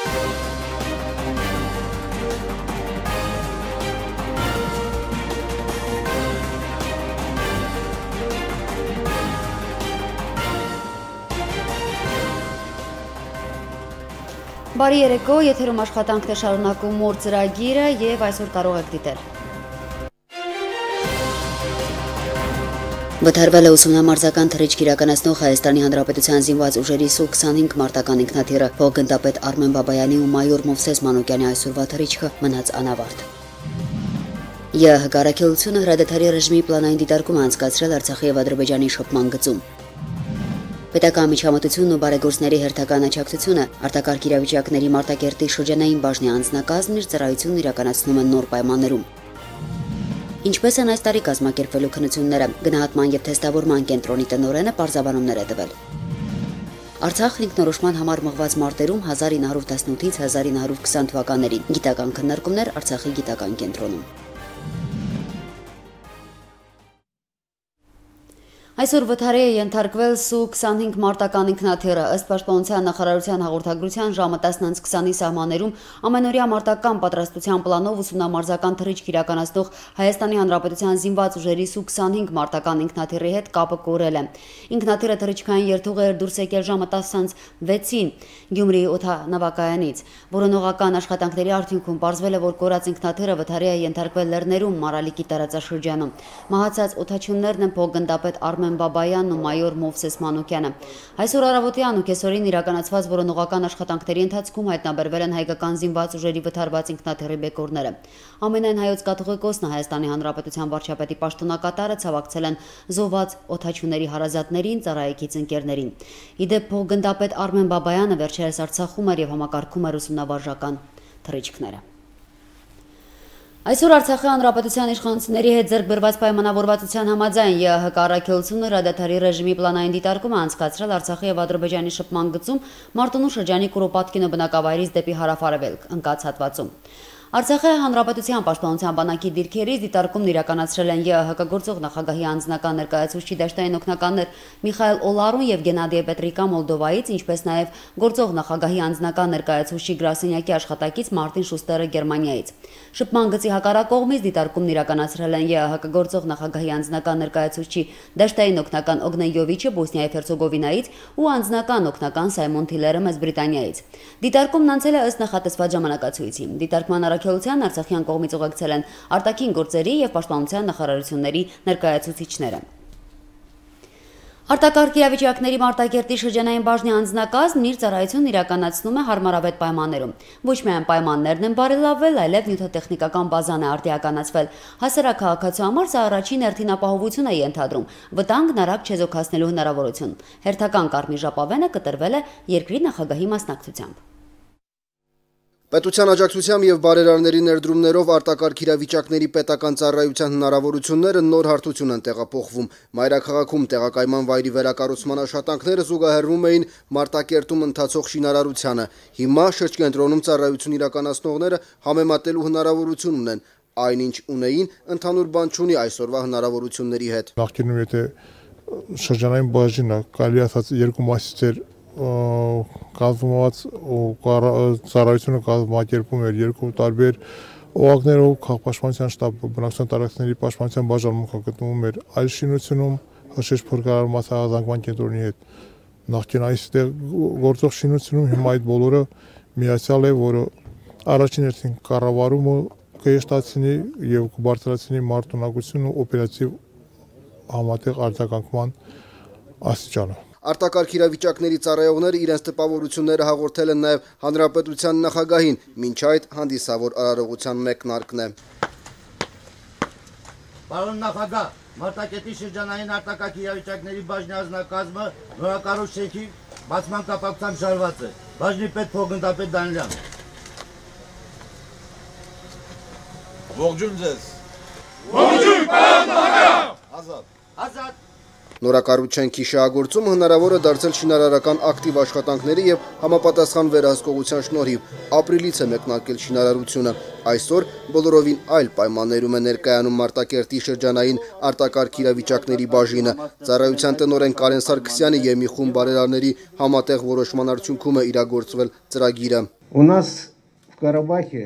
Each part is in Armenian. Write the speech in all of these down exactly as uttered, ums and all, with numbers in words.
Բարի երեկո, եթերում աշխատանքն է շարունակում մոր ծրագիրը եւ այսօր կարող եք դիտել։ Վթարվել է ուսումնամարզական թռիչք իրականացնող Հայաստանի Հանրապետության զինված ուժերի Սու քսանհինգ մարտական ինքնաթիռը, փոխգնդապետ Արմեն Բաբայանի ու մայոր Մովսես Մանուկյանի այսօրվա թռիչքը մնաց անավարտ։ ԵՀԿ առաքելությունը հրադադարի ռեժիմի պլանային դիտարկում է անցկացրել Արցախի եւ Ադրբեջանի շփման գծում։ Պետական միջամտությունն ու բարեգործների հերթական աջակցությունը արտակարգ իրավիճակների Մարտակերտի շրջանային բաժնի անձնակազմն իր ծառայությունն իրականացնում են նոր պայմաններում։ Ինչպես են այս տարի կազմակերպվելու քննությունները, գնահատման եւ թեստավորման կենտրոնի տնօրենը պարզաբանումներ է տվել։ Արցախն ինքնորոշման համար մղված մարտերում հազար ինը հարյուր տասնութից հազար ինը հարյուր քսան թվականներին գիտական քննարկումներ Արցախի գիտական կենտրոնում։ Այսօր վթարի է ենթարկվել Սու քսանհինգ մարտական ինքնաթիռը, ըստ Պաշտպանության նախարարության հաղորդագրության ժամը տասնից քսանի սահմաններում ամենօրյա մարտական պատրաստության պլանով ուսումնամարզական թռիչք իրականացնող Հայաստանի Հանրապետության զինված ուժերի Սու քսանհինգ մարտական ինքնաթիռի հետ կապը կորել է։ Ինքնաթիռը թռիչքային երթուղ էր դուրս եկել ժամը տասնից վեցին Գյումրիի օդանավակայանից։ Որոնողական աշխատանքների արդյունքում պարզվել է, որ կորած ինքնաթիռը վթարի է ենթարկվել Լեռներում, Մարալիկի տարածաշրջանում։ Մահացած օդաչուններն են փոխգնդապետ Արմեն Բաբայանն ու մայոր Մովսես Մանուկյանը։ Այսօր առավոտյան ու կեսօրին իրականացված որոնողական աշխատանքների ընթացքում հայտնաբերվել են հայկական զինված ուժերի վթարված ինքնաթիռի բեկորները։ Ամենայն հայոց կաթողիկոսն Հայաստանի Հանրապետության վարչապետի պաշտոնակատարը ցավակցել են զոհված օդաչուների հարազատներին, ծառայեկից ընկերներին։ Իդեպ փոխգնդապետ Արմեն Բաբայանը վերջերս Արցախում էր եւ համակարգում էր ուսումնավարժական թռիչքները։ Այսօր Արցախի Հանրապետության իշխանությունների հետ ձեռք բերված պայմանավորվածության համաձայն ԵՀԿ առաքելությունը հրադադարի ռեժիմի պլանային դիտարկում է անցկացրել Արցախի եւ Ադրբեջանի շփման գծում Մարտունու շրջանի Կուրոպատկինո բնակավայրից դեպի հարավ-արևելք ընկած հատվածում։ Արցախի Հանրապետության պաշտպանության բանակի դիրքերից դիտարկումն իրականացրել են ԵՀԿ գործող նախագահի անձնական ներկայացուցիչ դաշտային օգնականներ Միխայել Օլարուն եւ Գենադիե Պետրիկա Մոլդովայից, ինչպես նաեւ գործող նախագահի անձնական ներկայացուցիչ Գրասենյակի աշխատակից Մարտին Շուստերը Գերմանիայից։ Շփման գծի հակառակողմից դիտարկումն իրականացրել են ԵՀԿ գործող նախագահի անձնական ներկայացուցիչ դաշտային օգնական Օգնեն Յովիչը Բոսնիայի Հերցեգովինայից ու անձնական օգնական Սայմոն Թիլերը Մեծ Բրիտանիայից։ Դիտարկումն անցել է ըստ նախատեսված ժամանակացույցի։ Դիտարկման առաքելության Արցախյան կողմից ուղեկցել են արտաքին գործերի եւ պաշտպանության նախարարությունների ներկայացուցիչները։ Արտակարգ իրավիճակների Մարտակերտի շրջանային բաժնի անձնակազմն իր ծառայությունն իրականացնում է հարմարավետ պայմաններում։ Ոչ միայն պայմաններն են բարելավվել, այլև նյութատեխնիկական բազան է արտիականացվել։ Հասարակահաղորդակցության համար սա առաջին հերթին ապահովություն է ենթադրում, վտանգն արագ չեզոքացնելու հնարավորություն։ Հերթական կարմիր ժապավենը կտրվել է երկրի նախագահի մասնակցությամբ։ Պետության աջակցությամբ եւ բարերարների ներդրումներով արտակարգ իրավիճակների պետական ծառայության հնարավորությունները նոր հարթություն են տեղափոխվում։ Մայրաքաղաքում տեղակայման վայրի վերակառուցման աշխատանքները զուգահեռվում էին Մարտակերտում ընթացող շինարարությանը։ Հիմա շրջկենտրոնում ծառայություն իրականացնողները համեմատելու հնարավորություն ունեն։ Այնինչ ունեին, ընդհանուր բան չունի այսօրվա հնարավորությունների հետ։ Նախկինում եթե շրջանային բաժինը կարելի ասած երկու մասից էր կազմված ու ծառայությունը կազմակերպում էր երկու տարբեր օղակներով քաղաքապաշտպանության շտաբը բնակչության տարածքների պաշտպանության բաժանմունքը գտնվում էր այլ շինությունում հրշեջ փորձարարման ահազանգման կենտրոնի հետ նախկին այստեղ գործող շինությունում հիմա այդ բոլորը միացյալ է, որը առաջին հերթին կառավարումը կհեշտացնի եւ կբարձրացնի մարտունակությունը ու օպերատիվ համատեղ արձագանքման աստիճանը։ Արտակարգ իրավիճակների ծառայողները իրենց տպավորությունները հաղորդել են նաև Հանրապետության նախագահին, մինչ այդ հանդիսավոր արարողության մեկնարկն է։ Պարոն նախագահ, Մարտակերտի շրջանային արտակարգ իրավիճակների բաժնի անձնակազմը նորակառույց շենքի բացման կապակցությամբ շարված է։ Բաժնի պետ փոխգնդապետ Դանիելյան։ Ողջույն ձեզ։ Ողջույն, պարոն նախագահ։ Ազատ։ Ազատ։ Նորակառուցության շահագործումը հնարավոր է դարձել շինարարական ակտիվ աշխատանքների եւ համապատասխան վերահսկողության շնորհիվ։ Ապրիլից է մեկնարկել շինարարությունը։ Այսօր բոլորովին այլ պայմաններում է ներկայանում Մարտակերտի շրջանային արտակարգ իրավիճակների բաժինը։ Ծառայության տնօրեն Կարեն Սարգսյանի եւ մի խումբ բարերարների համատեղ որոշման արդյունքում է իրագործվել ծրագիրը։ У нас в Карабахе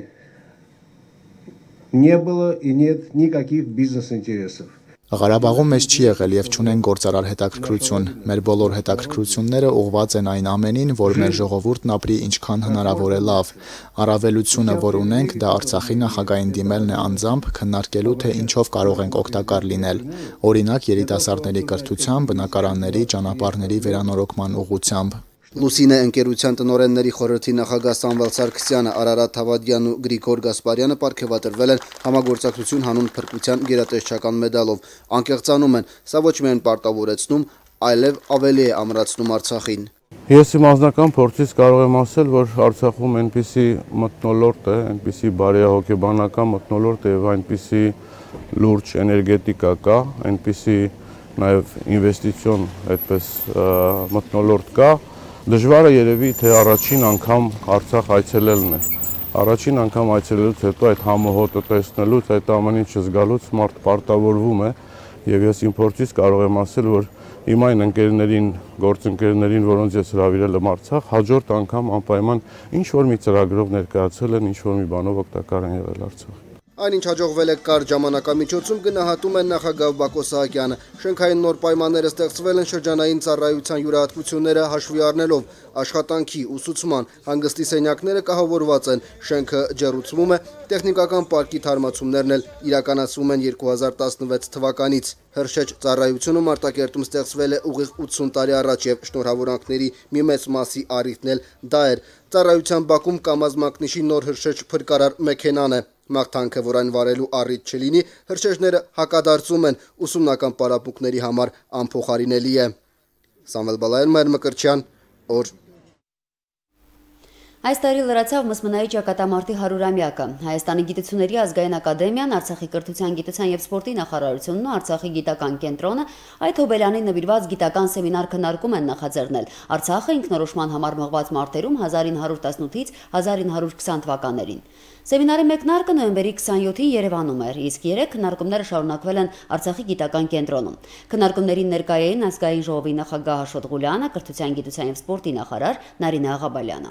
не было и нет никаких бизнес-интересов. Ղարաբաղում մեզ չի եղել եւ չունեն գործարար հետաքրքրություն։ Մեր բոլոր հետաքրքրությունները ուղղված են այն ամենին, որ մեր ժողովուրդն ապրի ինչքան հնարավոր է լավ։ Առավելությունը, որ ունենք, դա Արցախի նախագահին դիմելն է անձամբ, քննարկելու թե ինչով կարող ենք օգտակար լինել։ Օրինակ, երիտասարդների կրթության, բնակարանների, ճանապարհների վերանորոգման ուղղությամբ։ Լուսինե ընկերության տնօրենների խորհրդի նախագահ Սամվել Սարգսյանը, Արարատ Հավադյանն ու Գրիգոր Գասպարյանը պարգևատրվել են համագործակցություն հանուն փրկության գերատեսչական մեդալով։ Անկեղծանում են, սա ոչ միայն պարտավորեցնում, այլև ավելի է ամրացնում Արցախին։ Ես իմ անձնական փորձից կարող եմ ասել, որ Արցախում այնպիսի մթնոլորտ է, այնպիսի բարեհոգեբանական մթնոլորտ է եւ այնպիսի լուրջ էներգետիկա կա, այնպիսի նաեւ ինվեստիցիոն այդպես մթնոլորտ կա։ Դժվար է երևի թե առաջին անգամ Արցախ այցելելն է։ Առաջին անգամ այցելելուց հետո այդ համոհոտը տեսնելուց, այդ ամեն ինչը զգալուց մարդ պարտավորվում է եւ ես իմ փորձից կարող եմ ասել, որ իմ այն ընկերներին, գործընկերներին, որոնց ես հրավիրել եմ Արցախ, հաջորդ անգամ անպայման ինչ որ մի ծրագրով ներկայացել են, ինչ որ մի բանով օգտակար են եղել Արցախ։ Այնինչ հաջողվել է կարճ ժամանակամիջոցում գնահատում են նախագահ Բակո Սահակյանը։ Շենքային նոր պայմանները ստեղծվել են շրջանային ծառայության յուրահատկությունները հաշվի առնելով։ Աշխատանքի, ուսուցման, հանգստի սենյակները կահավորված են, շենքը ջեռուցվում է, տեխնիկական պարկի թարմացումներն էլ իրականացվում են երկու հազար տասնվեց թվականից։ Հրշեջ ծառայությունը Մարտակերտում ստեղծվել է ուղիղ ութսուն տարի առաջ եւ շնորհավորանքների մի մեծ մասի առիթն էլ դա էր։ Ծառայության բակում կամազ մակնիշի նոր հրշեջ փրկարար մեքենան է։ Մաղթանքը, որ այն վարելու առիթ չլինի, հրշեջները հակադարձում են, ուսումնական պարապմունքների համար անփոխարինելի է։ Սամվել Բալայան, Մայր Մկրտչյան, օր։ Այս տարի լրացավ Մսմնայի ճակատամարտի հարյուրամյակը։ Հայաստանի գիտությունների ազգային ակադեմիան, Արցախի կրթության, գիտության եւ սպորտի նախարարությունն ու Արցախի գիտական կենտրոնը այդ հոբելյանին նվիրված գիտական սեմինար քննարկում են նախաձեռնել Արցախը ինքնորոշման համար մղված մարտերում հազար ինը հարյուր տասնութից հազար ինը հարյուր քսան թվականներին։ Սեմինարի մեկնարկը նոյեմբերի քսանյոթին Երևանում էր, իսկ երեք քննարկումները շարունակվել են Արցախի գիտական կենտրոնում։ Քննարկումներին ներկայ էին ազգային ժողովի նախագահ Աշոտ Ղուլյանը, կրթության, գիտության եւ սպորտի նախարար Նարինե Աղաբալյանը։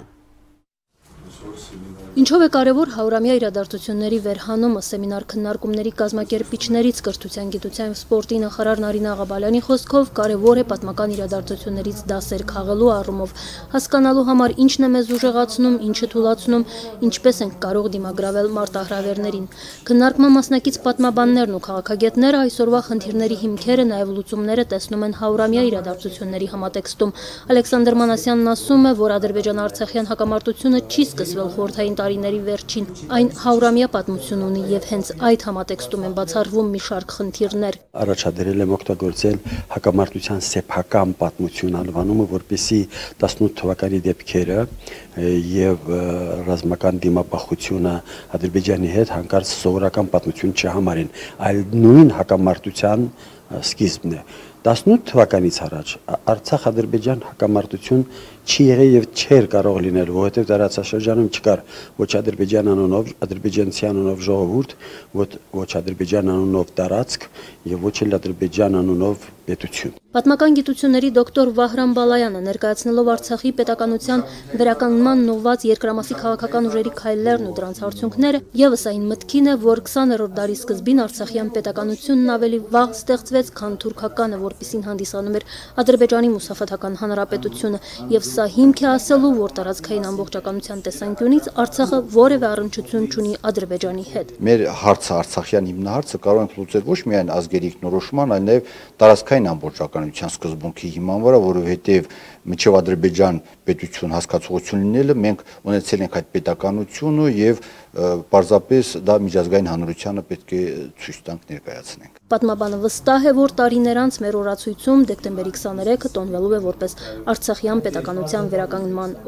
Ինչով է կարևոր հարյուրամյա իրադարձությունների վերհանումը սեմինար քննարկումների կազմակերպիչներից կրթության, գիտության եւ սպորտի նախարար Նարինե Աղաբալյանի խոսքով կարևոր է պատմական իրադարձություններից դասեր քաղելու առումով, հասկանալու համար ինչն է մեզ ուժեղացնում, ինչը թուլացնում, ինչպես ենք կարող դիմագրավել մարտահրավերներին։ Քննարկման մասնակից պատմաբաններն ու քաղաքագետները այսօրվա խնդիրների հիմքերը, նաեւ լուծումները տեսնում են հարյուրամյա իրադարձությունների համատեքստում։ Ալեքսանդր Մանասյանն ասում է, որ Ադրբեջան-Արցախյան հակամարտությունը չի սկսվել խորհրդային տարիների վերջին, այն հարյուրամյա պատմություն ունի եւ հենց այդ համատեքստում են բացառվում մի շարք խնդիրներ։ Առաջադրել եմ օգտագործել հակամարտության սեփական պատմություն անվանումը, որպեսզի տասնութ թվականի դեպքերը եւ ռազմական դիմապահությունը Ադրբեջանի հետ հանկարծ սովորական պատմություն չհամարեն, այլ նույն հակամարտության սկիզբն է։ տասնութ թվականից առաջ Արցախ-Ադրբեջան հակամարտություն չի եղել եւ չէր կարող լինել, որովհետեւ տարածաշրջանում չկար ոչ Ադրբեջան անունով, ադրբեջանցի անունով ժողովուրդ, ոչ Ադրբեջան անունով տարածք եւ ոչ էլ Ադրբեջան անունով պետություն։ Պատմական գիտությունների դոկտոր Վահրամ Բալայանը ներկայացնելով Արցախի պետականության վերականգնման ուղղված երկրամասի քաղաքական ուժերի քայլերն ու դրանց արդյունքները, եւս այն մտքին է, որ քսաներորդ դարի սկզբին Արցախյան պետականությունն ավելի վաղ ստեղծվեց, քան թուրքականը, որպիսին հանդիսանում էր Ադրբեջանի Մուսաֆաթական Հանրապետությունը, եւ սա հիմք է ասելու, որ տարածքային ամբողջականության տեսանկյունից Արցախը որևէ առնչություն չունի Ադրբեջանի հետ։ Մեր հարցը, Արցախյան հիմնահարցը կարող ենք լուծել ոչ միայն ազգերի ինքնորոշման, այլ նաեւ տարածքային ամբողջականության սկզբունքի հիման վրա, որովհետեւ մինչեւ Ադրբեջան պետություն հասկացողություն լինելը մենք ունեցել ենք այդ պետականությունը եւ պարզապես դա միջազգային հանրությանը պետք է ցույց տանք, ներկայացնենք։ Պատմաբանը վստահ է, որ տարիներ անց մեր օրացույցում դեկտեմբերի քսաներեքը տոնվելու է որպես Արցախյան պետականության վերականգնման օր։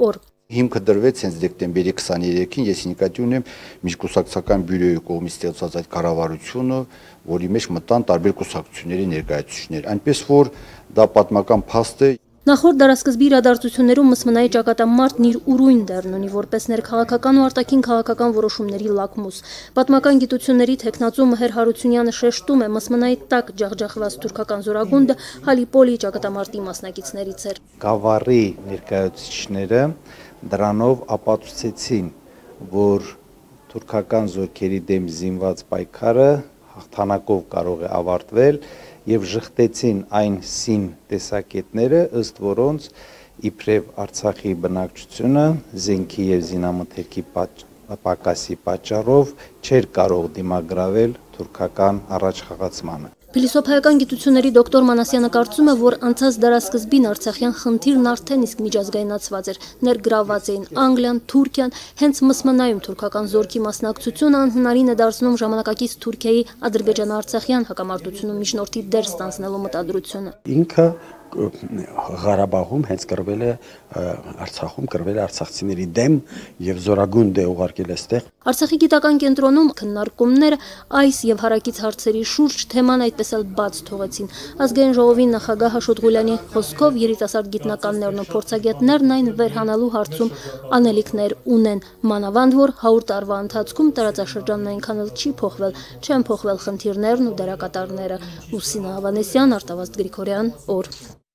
Հիմքը դրվեց հենց դեկտեմբերի քսաներեքին, ես նկատի ունեմ միջկուսակցական բյուրոյի կողմից ստեղծված այդ կառավարությունը, որի մեջ մտան տարբեր կուսակցությունների ներկայացուցիչներ, այնպես որ դա պատմական փաստ է։ Նախորդ դարաշրջանի իրադարձություններում Մսմնայի ճակատամարտն իր ուրույն դերն ունի որպես ներքաղաքական ու արտաքին քաղաքական որոշումների լակմուս։ Պատմական գիտությունների թեկնածու Մհեր Հարությունյանը շեշտում է, Մսմնայի տակ ջախջախված թուրքական զորագունդը Հալիպոլի ճակատամարտի մասնակիցներից էր։ Գավառի ներկայացուցիչները դրանով ապացուցեցին, որ թուրքական զորքերի դեմ զինված պայքարը հաղթանակով կարող է ավարտվել եւ ժխտեցին այն սին տեսակետները, ըստ որոնց իբրև Արցախի բնակչությունը զենքի եւ զինամթերքի պակասի պատճառով չէր կարող դիմագրավել թուրքական առաջխաղացմանը։ Փիլիսոփայական գիտությունների դոկտոր Մանասյանը կարծում է, որ անցած դարաշրջին Արցախյան խնդիրն արդեն իսկ միջազգայնացված էր, ներգրավված էին Անգլիան, Թուրքիան, հենց Մսմնայում թուրքական զորքի մասնակցությունը անհնարին է դարձնում ժամանակակից Թուրքիայի ադրբեջան-արցախյան հակամարտությունում միջնորդի դեր ստանձնելու մտադրությունը։ Ինքը Ղարաբաղում հենց կրվել է Արցախում կրվել է արցախցիների դեմ եւ զորագունդ է ուղարկել այստեղ։ Արցախի գիտական կենտրոնում քննարկումները այս եւ հարակից հարցերի շուրջ թեման այդպես էլ բաց թողեցին։ Ազգային ժողովի նախագահ Աշոտ Ղուլյանի խոսքով երիտասարդ գիտնականներն ու փորձագետներն այն վերհանալու հարցում անելիքներ ունեն, մանավանդ որ հարյուր տարվա ընթացքում տարածաշրջանն այնքան էլ չի փոխվել, չեն փոխվել խնդիրներն ու դերակատարները։ Լուսինա Ավանեսյան, Արտավազդ Գրիգորյան, օր։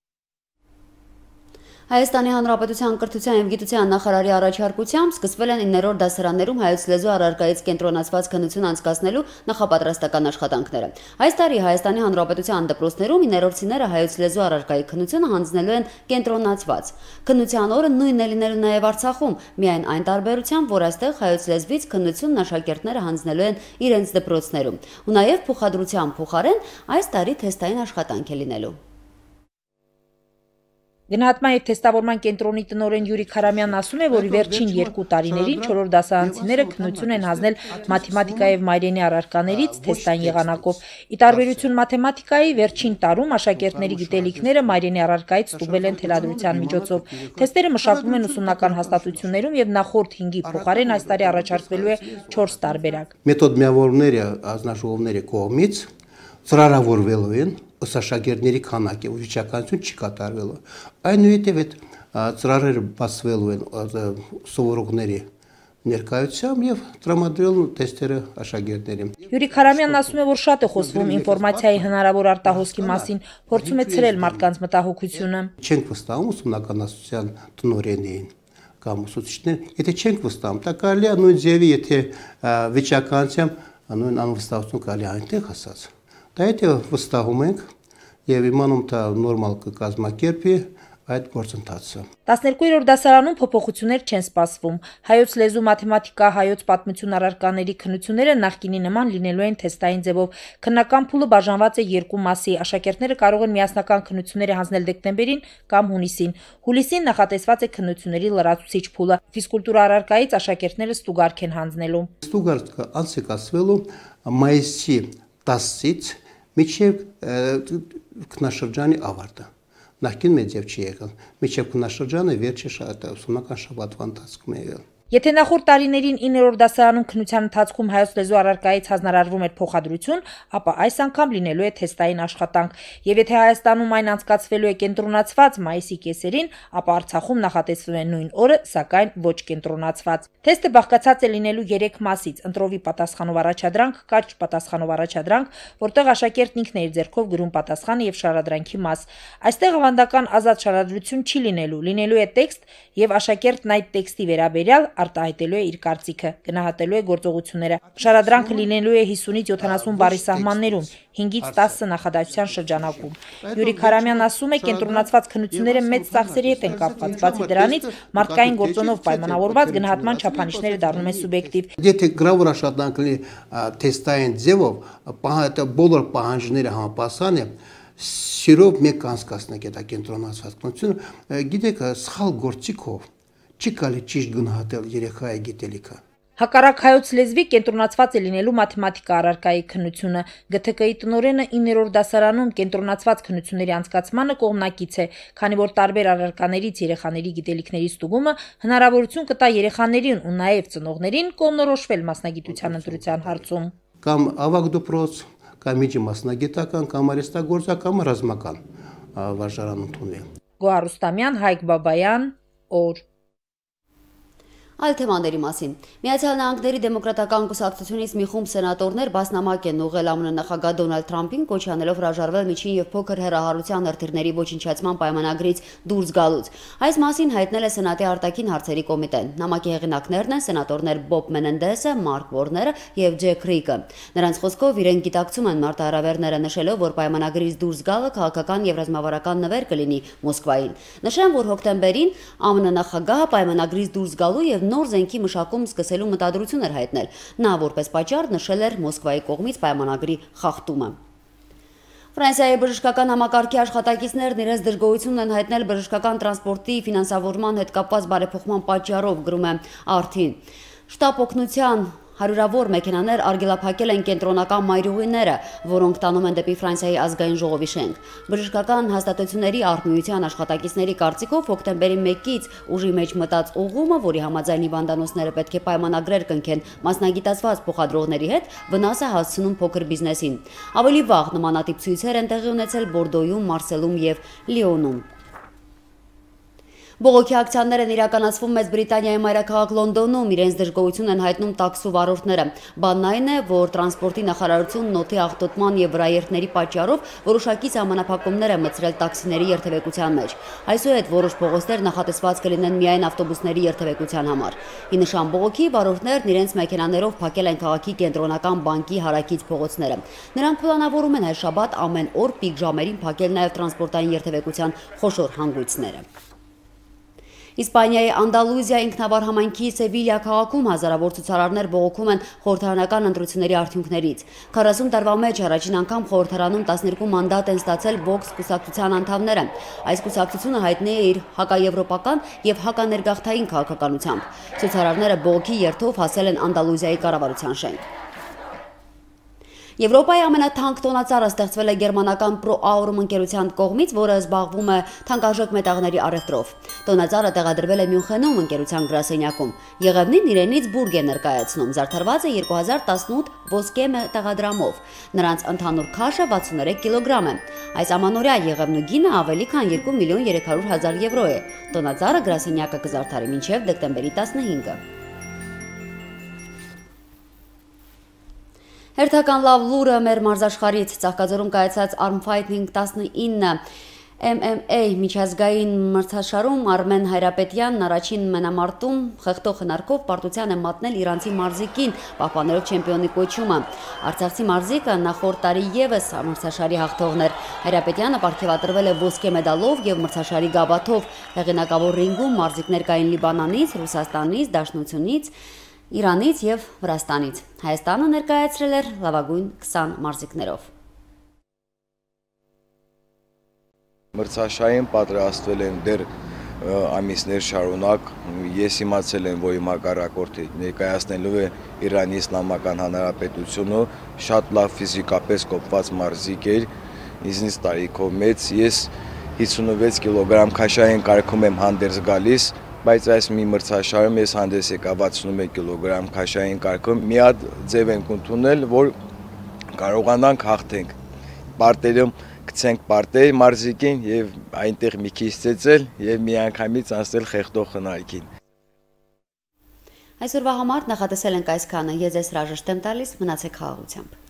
Հայաստանի Հանրապետության կրթության և գիտության նախարարի առաջարկությամբ սկսվել են իններորդ դասարաններում հայոց լեզու առարկայից կենտրոնացված քննություն անցկացնելու նախապատրաստական աշխատանքները։ Այս տարի Հայաստանի Հանրապետության դպրոցներում իններորդիները հայոց լեզու առարկայի քննությունը հանձնելու են կենտրոնացված։ Քննության օրը նույնն է լինելու նաև Արցախում, միայն այն տարբերությամբ, որ այստեղ հայոց լեզվից քննությունն աշակերտները հանձնելու են իրենց դպրոցներում։ Ու նաև փոխադրության փոխարեն այս տարի թեստային աշխատանք է լինելու։ Գնահատման և թեստավորման կենտրոնի տնօրեն Յուրի Քարամյանն ասում է, որ վերջին երկու տարիներին չորրորդ դասարանցիները քննություն են հանձնել մաթեմատիկա և մայրենի առարկաներից թեստային եղանակով։ Ի տարբերություն մաթեմատիկայի, վերջին տարում աշակերտների գիտելիքները մայրենի առարկայից ստուգվել են թելադրության միջոցով։ Թեստերը մշակվում են ուսումնական հաստատություններում և նախորդ հինգի փոխարեն այս տարի առաջարկվելու է չորս տարբերակ։ Մեթոդ միավորները հանձնաժողովների կողմից ծրարավորվելու են աշակերտների քանակը ու վիճակականություն չի կատարվելու։ Այնուհետև այդ ծրարերը բացվելու են սովորողների ներկայությամբ եւ տրամադրելու թեստերը աշակերտներին։ Յուրի Քարամյանն ասում է, որ շատ է խոսվում ինֆորմացիայի հնարավոր արտահոսքի մասին, փորձում է ցրել մարդկանց մտահոգությունը։ Չենք վստահում ուսումնական ասոցիացիան տնօրեններին կամ ուսուցիչներին, եթե չենք վստահում, դա կարելի է նույն ձևի, եթե վիճակականությամբ նույն անվստահություն կարելի է այնտեղ ասած։ Դա եթե վստահում ենք եւ իմանում թե նորմալ կկազմակերպի այդ գործընթացը։ տասներկուերորդ դասարանում փոփոխություններ չեն սպասվում։ Հայոց լեզու, մաթեմատիկա, հայոց պատմություն առարկաների քննությունները նախկինի նման լինելու են թեստային ձևով։ Քննական փուլը բաժանված է երկու մասի։ Աշակերտները կարող են միասնական քննությունները հանձնել դեկտեմբերին կամ հունիսին։ Հուլիսին նախատեսված է քննությունների լրացուցիչ փուլը։ Ֆիզկուլտուրա առարկայից աշակերտները ստուգարք են հանձնելու։ Ստուգարկը անցկացվելու մայիսի տասից մինչև քննաշրջանի ավարտը։ Նախկին մեծև չի եղել, մինչև քննաշրջանը վերջի ուսումնական շաբաթվա ընթացքում է եղել։ Եթե նախորդ տարիներին իններորդ դասարանում քննության ընթացքում հայոց լեզու առարկայից հանձնարարվում էր փոխադրություն, ապա այս անգամ լինելու է թեստային աշխատանք։ Եվ եթե Հայաստանում այն անցկացվելու է կենտրոնացված մայիսի կեսերին, ապա Արցախում նախատեսվում է նույն օրը, սակայն ոչ կենտրոնացված։ Թեստը բաղկացած է լինելու երեք մասից՝ ընտրովի պատասխանով առաջադրանք, կարճ պատասխանով առաջադրանք, որտեղ աշակերտն ինքն է իր ձեռքով գրում պատասխանը եւ շարադրանքի մաս։ Այստեղ ավանդական ազատ շարադրություն չի լինելու, լինելու է տեքստ եւ աշակերտն այդ տեքստի վերաբերյալ արտահայտելու է իր կարծիքը, գնահատելու է գործողությունները։ Շարադրանքը լինելու է հիսունից յոթանասուն բառի սահմաններում, հինգից տասը նախադասության շրջանակում։ Յուրի Քարամյանն ասում է, կենտրոնացված քննությունները մեծ ծախսերի հետ են կապված, բացի դրանից մարդկային գործոնով պայմանավորված գնահատման չափանիշները դառնում են սուբյեկտիվ։ Եթե գրավոր աշխատանք լինի թեստային ձևով, բոլոր պահանջները համապատասխան է, սիրով մեկ անցկացնենք այդ կենտրոնացված քննությունը, գիտեք, սխալ գործիքով չի կարելի ճիշտ գնահատել երեխայի գիտելիքը։ Հակառակ հայոց լեզվի կենտրոնացված է լինելու մաթեմատիկա առարկայի քննությունը։ Գ Թ Կ-ի տնօրենը իններորդ դասարանում կենտրոնացված քննությունների անցկացմանը կողմնակից է, քանի որ տարբեր առարկաներից երեխաների գիտելիքների ստուգումը հնարավորություն կտա երեխաներին ու նաև ծնողներին կողմնորոշվել մասնագիտության ընտրության հարցում։ Կամ ավագ դպրոց, կամ միջի մասնագիտական, կամ արհեստագործական, կամ ռազմական վարժարան ընդունվել։ Գոհար Ռուստամյան, Հայկ Բաբայան, օր։ Այլ թեմաների մասին։ Միացյալ Նահանգների դեմոկրատական կուսակցությունից մի խումբ սենատորներ բասնամակ են ուղղել Ամն նախագահ Դոնալդ Թրամփին, կոչ անելով հրաժարվել միջին եւ փոքր հեռահարության հրթիռների ոչնչացման պայմանագրից դուրս գալուց։ Այս մասին հայտնել է Սենատի արտաքին հարցերի կոմիտեն։ Նամակի հեղինակներն են սենատորներ Բոբ Մենենդեսը, Մարկ Որները եւ Ջեք Ռիկը։ Նրանց խոսքով իրենք գիտակցում են մարտահրավերները, նշելով, որ պայմանագրից դուրս գալը քաղաքական եւ ռազմավարական նվեր կլինի Մոսկվային։ Նշեմ, որ հոկտեմբերին Ամն նախագահը պայմանագրից դուրս գալու եւ նոր զենքի մշակում սկսելու մտադրություն էր հայտնել։ Նա որպես պատճառ նշել էր Մոսկվայի կողմից պայմանագրի խախտումը։ Ֆրանսիայի բժշկական համակարգի աշխատակիցներն իրենց դժգոհությունն են հայտնել բժշկական տրանսպորտի ֆինանսավորման հետ կապված բարեփոխման պատճառով, գրում է Արթին։ Շտապ օգնության հարյուրավոր մեքենաներ արգելափակել են կենտրոնական մայրուղիները, որոնք տանում են դեպի Ֆրանսիայի ազգային ժողովի շենք։ Բժշկական հաստատությունների արհմիության աշխատակիցների կարծիքով հոկտեմբերի մեկից ուժի մեջ մտած ուղղումը, որի համաձայն հիվանդանոցները պետք է պայմանագրեր կնքեն մասնագիտացված փոխադրողների հետ, վնաս է հասցնում փոքր բիզնեսին։ Ավելի վաղ նմանատիպ ցույցեր են տեղի ունեցել Բորդոյում, Մարսելում եւ Լիոնում։ Բողոքի ակցիաներ են իրականացվում Մեծ Բրիտանիայի մայրաքաղաք Լոնդոնում, իրենց դժգոհություն են հայտնում տաքսու վարորդները։ Բանն այն է, որ տրանսպորտի նախարարությունն օդի աղտոտման եւ վրաերթների պատճառով որոշակի սահմանափակումներ է մտցրել տաքսիների երթևեկության մեջ։ Այսուհետ որոշ փողոցներ նախատեսված կլինեն միայն ավտոբուսների երթևեկության համար։ Ի նշան բողոքի վարորդներն իրենց մեքենաներով փակել են քաղաքի կենտրոնական բանկի հարակից փողոցները։ Նրանք պլանավորում են այս շաբաթ ամեն օր պիկ ժամերին փակել նաեւ տրանսպորտային երթևեկության խոշոր հանգույցները։ Իսպանիայի Անդալուզիա ինքնավար համայնքի Սևիլիա քաղաքում հազարավոր ցուցարարներ բողոքում են խորհրդարանական ընտրությունների արդյունքներից։ քառասուն տարվա մեջ առաջին անգամ խորհրդարանում տասներկու մանդատ են ստացել Vox կուսակցության անդամները։ Այս կուսակցությունը հայտնի է իր հակաեվրոպական եւ հականերգաղթային քաղաքականությամբ։ Ցուցարարները բողոքի երթով հասել են Անդալուզիայի կառավարության շենք։ Եվրոպայի ամենաթանկ տոնածառը ստեղծվել է գերմանական Pro-Aurum ընկերության կողմից, որը զբաղվում է թանկարժեք մետաղների առևտրով։ Տոնածառը տեղադրվել է Մյունխենում ընկերության գրասենյակում։ Եղևնին իրենից բուրգ է ներկայացնում, զարդարված է երկու հազար տասնութ ոսկե մետաղադրամով։ Նրանց ընդհանուր քաշը վաթսուներեք կիլոգրամ է։ Այս ամանորյա եղևնու գինը ավելի քան երկու միլիոն երեք հարյուր հազար եվրո է։ Տոնածառը գրասենյակը կզարդարի մինչև դեկտեմբերի տասնհինգը։ Հերթական լավ լուրը մեր մարզաշխարհից Ծաղկաձորում կայացած Arm Fighting տասնինը M M A միջազգային մրցաշարում Արմեն Հայրապետյանն առաջին մենամարտում խեղդող հնարքով պարտության է մատնել իրանցի մարզիկին, պահպանելով չեմպիոնի կոչումը։ Արցախցի մարզիկը նախորդ տարի ևս մրցաշարի հաղթողն էր։ Հայրապետյանը պարգևատրվել է ոսկե մեդալով եւ մրցաշարի գավաթով։ Հեղինակավոր ռինգում մարզիկներ կային Լիբանանից, Ռուսաստանից, Դաշնությունից, Իրանից եւ Վրաստանից։ Հայաստանը ներկայացրել էր լավագույն քսան մարզիկներով։ Մրցաշարին պատրաստվել եմ դեռ ամիսներ շարունակ։ Ես իմացել եմ, որ իմ հակառակորդը ներկայացնելու է Իրանի Իսլամական Հանրապետությունը, շատ լավ ֆիզիկապես կոփված մարզիկ էր, ինձնից տարիքով մեծ։ Ես հիսունվեց կիլոգրամ քաշային կարգում եմ հանդերձ գալիս, բայց այս մի մրցաշարում ես հանդես եկա վաթսունմեկ կիլոգրամ քաշային կարգում։ Մի հատ ձև ենք ընդունել, որ կարողանանք հաղթենք։ Պարտերում գցենք պարտեր մարզիկին եւ այնտեղ մի քիչ ծեծել եւ միանգամից անցնել խեղդող խնայքին։ Այսօրվա համար նախատեսել ենք այսքանը։ Ես ձեզ հրաժեշտ եմ տալիս, մնացեք խաղաղությամբ։